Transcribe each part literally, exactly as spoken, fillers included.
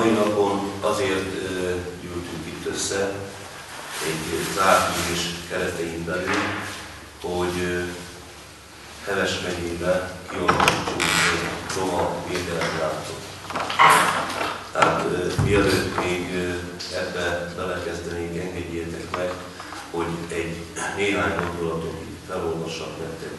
mai napon azért gyűltünk itt össze egy zárt ülés keretein belül, hogy Heves megyébe kialakítsunk egy roma védelmi láncot. Tehát mielőtt még ebbe belekezdenénk, engedjétek meg, hogy egy néhány gondolatot felolvassak nektek.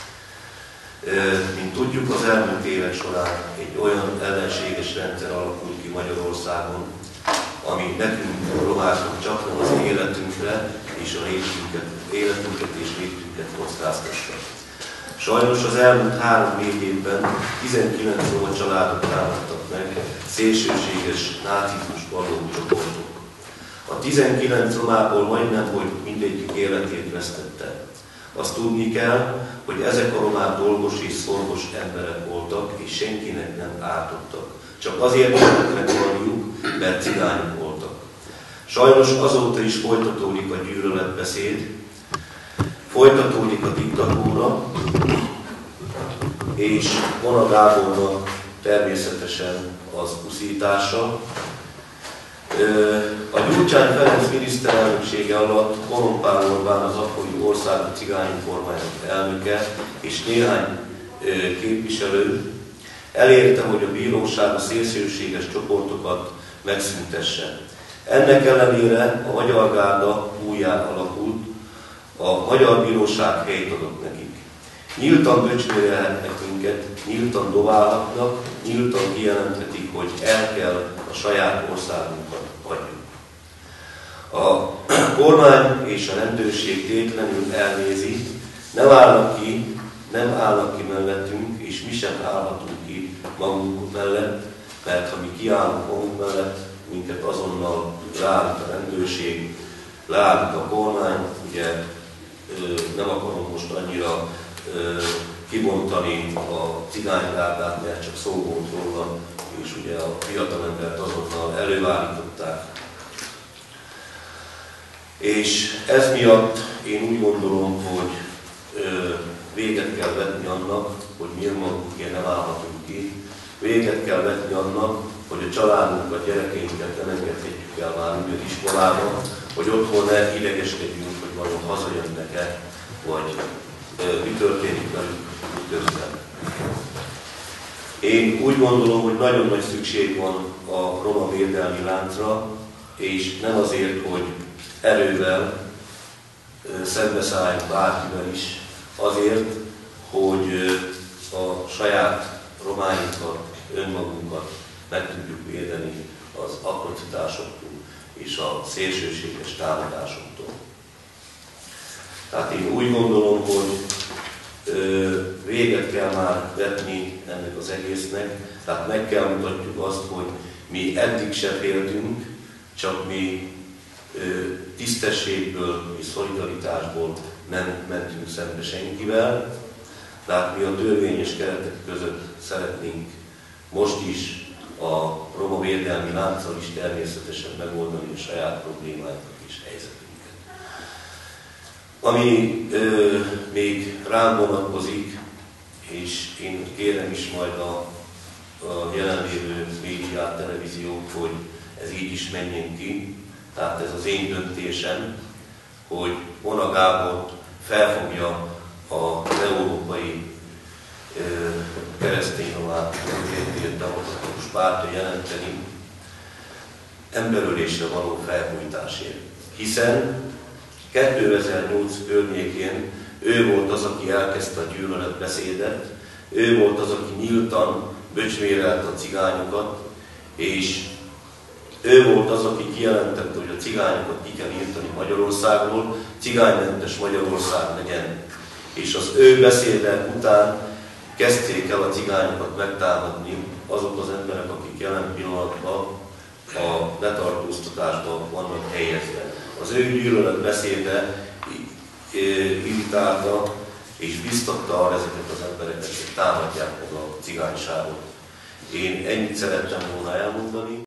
Mint tudjuk, az elmúlt évek során egy olyan ellenséges rendszer alakult ki Magyarországon, ami nekünk, romáknak csak nem az életünkre és a létünket, életünket és létünket kockáztassa. Sajnos az elmúlt három-négy évben tizenkilenc roma családot támadtak meg szélsőséges nácizmus valló csoportok. A tizenkilenc romából majdnem, hogy mindegyik életét vesztette. Azt tudni kell, hogy ezek a romák dolgos és szorgos emberek voltak, és senkinek nem ártottak. Csak azért kellett meghalniuk, mert cigányok voltak. Sajnos azóta is folytatódik a gyűlöletbeszéd, folytatódik a diktatúra, és Vona Gábornak természetesen az uszítása. A Gyurcsány Ferenc miniszterelnöksége alatt Kolompár Orbán, az akkori országos cigányok kormányok elnöke és néhány képviselő elérte, hogy a bíróság a szélsőséges csoportokat megszüntesse. Ennek ellenére a Magyar Gárda újjá alakult, a Magyar Bíróság helyt adott nekik. Nyíltan böcsmérelhetnek minket, nyíltan dobálhatnak, nyíltan kijelenthetik, hogy el kell a saját országunkat hagyjuk. A kormány és a rendőrség tétlenül elnézi, nem állnak ki, nem állnak ki mellettünk, és mi sem állhatunk ki magunk mellett, mert ha mi kiállunk magunk mellett, minket azonnal leállít a rendőrség, leállít a kormány, ugye nem akarom most annyira kibontani a cigánygárdát, mert csak szó volt róla, és ugye a fiatalembert azonnal előállították. És ez miatt én úgy gondolom, hogy véget kell vetni annak, hogy mi önmagunkért nem állhatunk ki, véget kell vetni annak, hogy a családunkat, gyerekeinket nem engedhetjük el már úgy az iskolába, hogy otthon ne idegeskedjünk, hogy vajon hazajönnek-e, vagy mi történik velük közben. Én úgy gondolom, hogy nagyon nagy szükség van a roma védelmi láncra, és nem azért, hogy erővel szembeszálljunk bárkivel is, azért, hogy a saját romáinkat, önmagunkat meg tudjuk védeni az atrocitásoktól és a szélsőséges támadásoktól. Tehát én úgy gondolom, hogy ö, véget kell már vetni ennek az egésznek, tehát meg kell mutatjuk azt, hogy mi eddig se féltünk, csak mi ö, tisztességből és szolidaritásból nem mentünk szembe senkivel, tehát mi a törvényes keretek között szeretnénk most is a roma védelmi lánccal is természetesen megoldani a saját problémáinkat és helyzetünket. Ami ö, még rám vonatkozik, és én kérem is majd a, a jelenlévő médiát, televíziót, hogy ez így is menjen ki, tehát ez az én döntésem, hogy Vona Gábort felfogja az Európai Keresztény-román Demokratikus Pártja jelenteni emberölésre való felbújtásért. Hiszen kétezer-nyolc környékén ő volt az, aki elkezdte a gyűlöletbeszédet, ő volt az, aki nyíltan böcsmérelte a cigányokat, és ő volt az, aki kijelentette, hogy a cigányokat ki kell írtani Magyarországról, cigánymentes Magyarország legyen. És az ő beszéde után kezdték el a cigányokat megtámadni azok az emberek, akik jelen pillanatban a letartóztatásban vannak helyezve. Az ő gyűlöletbeszéde irritálta és biztatta arra ezeket az embereket, hogy támadják meg a cigányságot. Én ennyit szerettem volna elmondani.